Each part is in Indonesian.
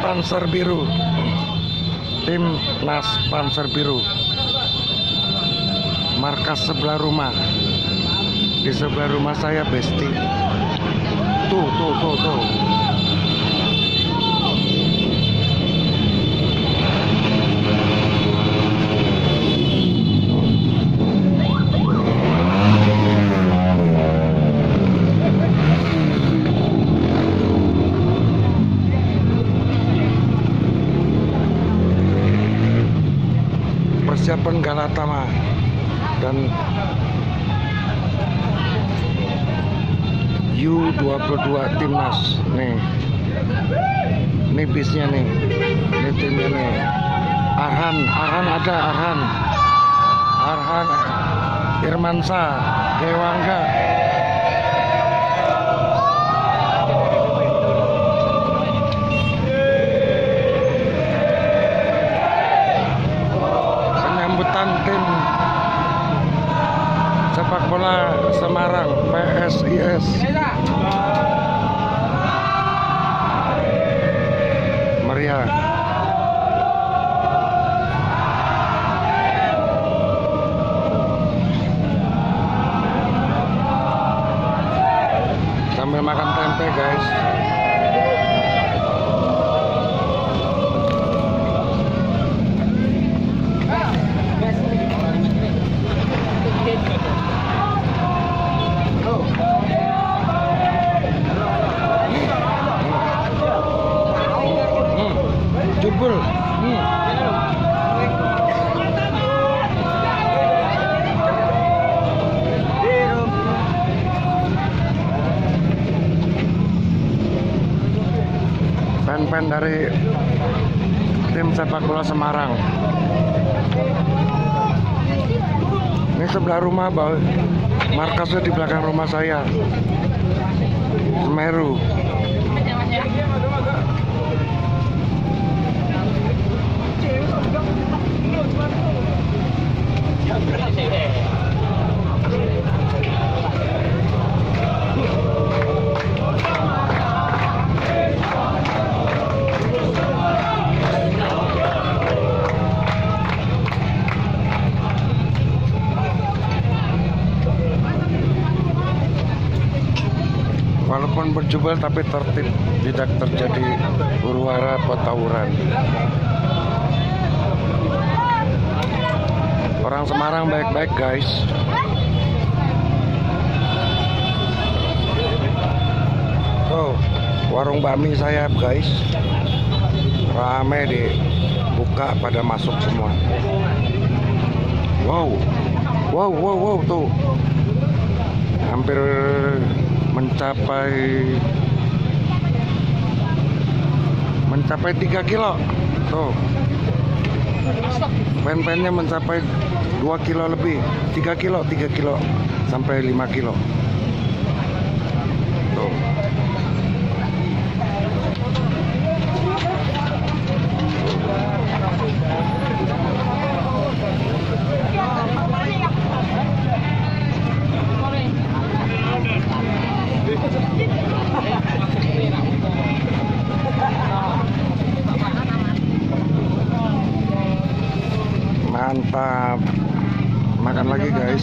Panser Biru, timnas Panser Biru, markas sebelah rumah. Di sebelah rumah saya Besti. Tuh. Persiapan Galatama dan U22 timnas nih. Ini bisnya nih. Ini timnya nih. Arhan ada Arhan Irmansyah Dewangga. Tim sepak bola Semarang PSIS. Meriah. Sambil makan tempe guys. Jebul. Pen dari tim sepak bola Semarang. Ini sebelah rumah, markasnya di belakang rumah saya. Semeru. Walaupun berjubel tapi tertib, tidak terjadi huru-hara atau tawuran. Orang Semarang baik-baik guys. Oh, warung bakmi saya guys, rame dibuka, pada masuk semua. Wow tuh, hampir mencapai 3 kilo tuh. Pen-pennya mencapai 2 kilo lebih, 3 kilo sampai 5 kilo tuh. Mantap, makan lagi guys.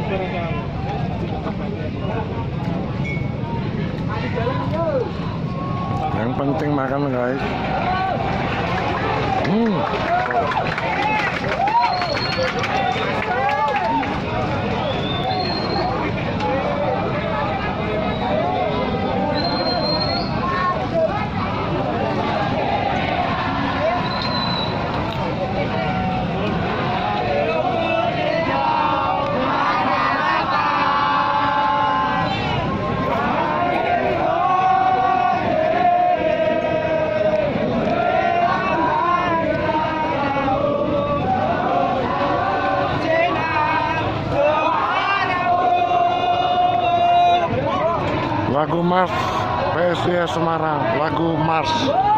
Yang penting makan guys. Lagu Mars PSIS Semarang, lagu Mars.